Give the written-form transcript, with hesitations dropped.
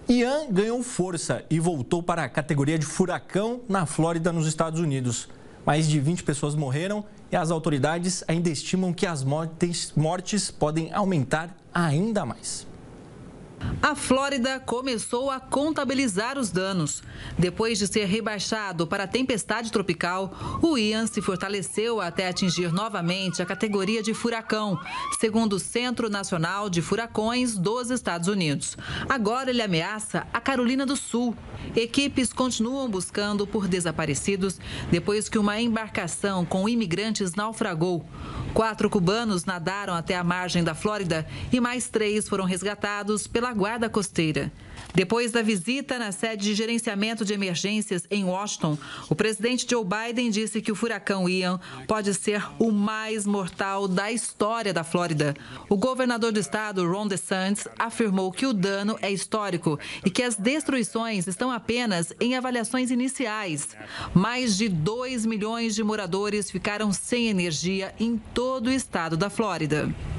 Ian ganhou força e voltou para a categoria de furacão na Flórida, nos Estados Unidos. Mais de 20 pessoas morreram e as autoridades ainda estimam que as mortes podem aumentar ainda mais. A Flórida começou a contabilizar os danos. Depois de ser rebaixado para a tempestade tropical, o Ian se fortaleceu até atingir novamente a categoria de furacão, segundo o Centro Nacional de Furacões dos Estados Unidos. Agora ele ameaça a Carolina do Sul. Equipes continuam buscando por desaparecidos depois que uma embarcação com imigrantes naufragou. 4 cubanos nadaram até a margem da Flórida e mais 3 foram resgatados pela Guarda Costeira. Depois da visita na sede de gerenciamento de emergências em Washington, o presidente Joe Biden disse que o furacão Ian pode ser o mais mortal da história da Flórida. O governador do estado, Ron DeSantis, afirmou que o dano é histórico e que as destruições estão apenas em avaliações iniciais. Mais de 2 milhões de moradores ficaram sem energia em todo o estado da Flórida.